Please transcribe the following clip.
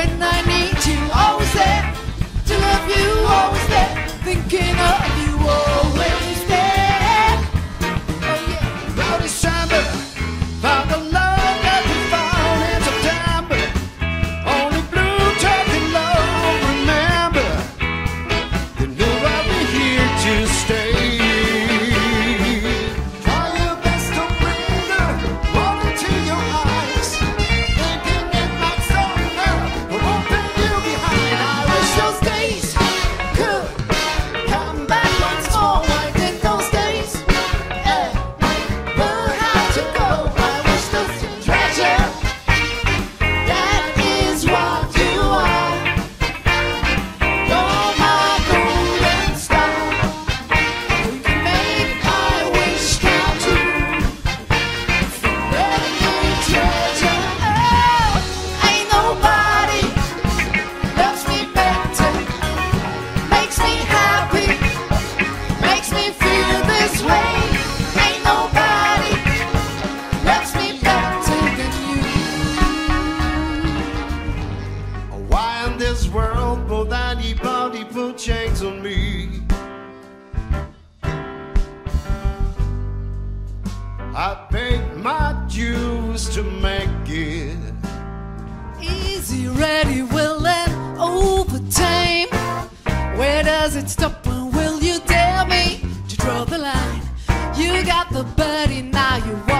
when I need you. Always there to love you, always there, thinking of you, always there. Oh yeah. Now December, found the love that we found in September. Only blue talking love, remember. You knew I'd be here to stay. Try your best to bring her all into your eyes, thinking it might stop her from hoping you behind. I wish Those days could come back once more. Why did those days ever have to go? I wish those treasure, that is what you are. You're my golden star. You can make my wish come true. Let me treasure. Oh, ain't nobody loves me better, makes me happy, makes me feel this way. Ain't nobody loves me better than you. Why in this world will anybody put chains on me? I paid my dues to make it. Easy, ready, willing, overtime. Where does it stop and will you dare me to draw the line? You got the buddy, now you